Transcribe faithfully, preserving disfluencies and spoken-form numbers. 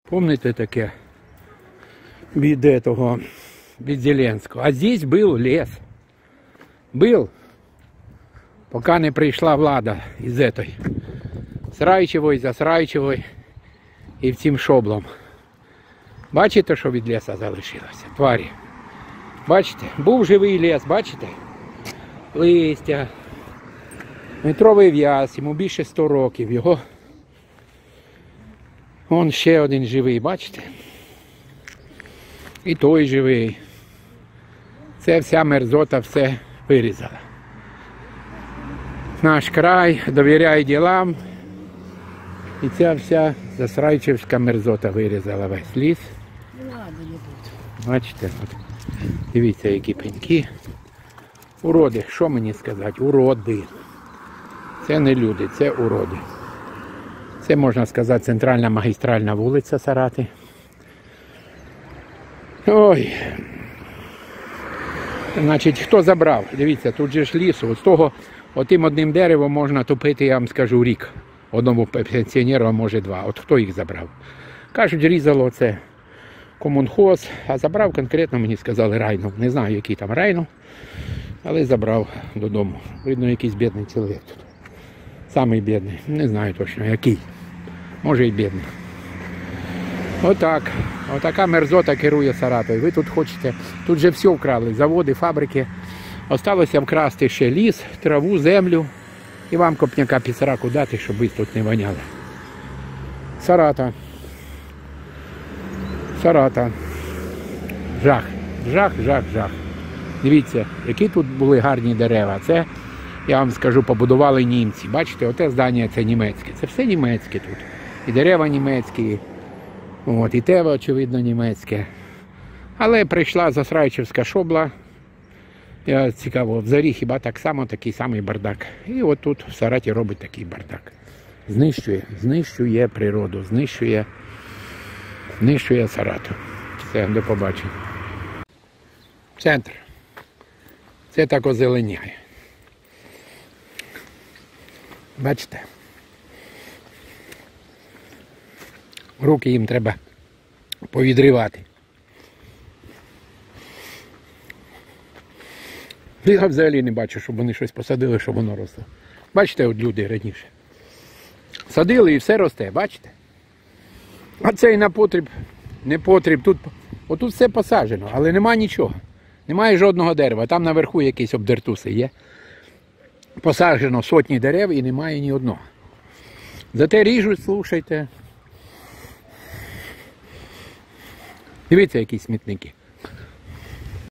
Помните таке від этого, від Зеленського? А здесь был лес. Был. Поки не прийшла влада із этой. Срайчевої, засрайчевої і вцім шоблом. Бачите, що від леса залишилося? Тварі. Бачите? Був живий ліс, бачите? Листя. Метровий в'яз, йому більше сто років. Його... Вон ще один живий, бачите? І той живий. Це вся мерзота все вирізала. Наш край довіряє ділам. І ця вся засрайчевська мерзота вирізала весь ліс. Бачите? От. Дивіться, які пеньки. Уроди, що мені сказати? Уроди. Це не люди, це уроди. Це, можна сказати, центральна магістральна вулиця Сарати. Ой. Значить, хто забрав? Дивіться, тут же ж лісу. З того, отим одним деревом можна топити, я вам скажу, рік. Одному пенсіонеру, а може два. От хто їх забрав? Кажуть, різало це комунхоз, а забрав конкретно, мені сказали, Райнов. Не знаю, який там Райнов, але забрав додому. Видно, якийсь бідний чоловік тут. Самий бідний. Не знаю точно, який. Може і бідний. Отак. Отака мерзота керує Саратою. Ви тут хочете, тут же все вкрали. Заводи, фабрики. Осталося вкрасти ще ліс, траву, землю. І вам копняка пісраку дати, щоб ви тут не воняли. Сарата. Сарата. Жах. Жах, жах, жах. Дивіться, які тут були гарні дерева. Це, я вам скажу, побудували німці. Бачите, оте здання це німецьке. Це все німецьке тут. І дерева німецькі, от, і те, очевидно, німецьке. Але прийшла засрайчевська шобла. Я цікаво, в Зарі хіба так само, такий самий бардак. І от тут в Сараті робить такий бардак. Знищує, знищує природу, знищує, знищує Сарату. Все, до побачення. Центр. Це так озеленяє. Бачите? Руки їм треба повідривати. Я взагалі не бачу, щоб вони щось посадили, щоб воно росло. Бачите, от люди раніше. Садили і все росте, бачите? А це і на потріб, не потріб. Тут, отут все посаджено, але нема нічого. Немає жодного дерева. Там наверху якісь обдертуси є. Посаджено сотні дерев і немає ні одного. Зате ріжуть, слушайте. Дивіться, які смітники.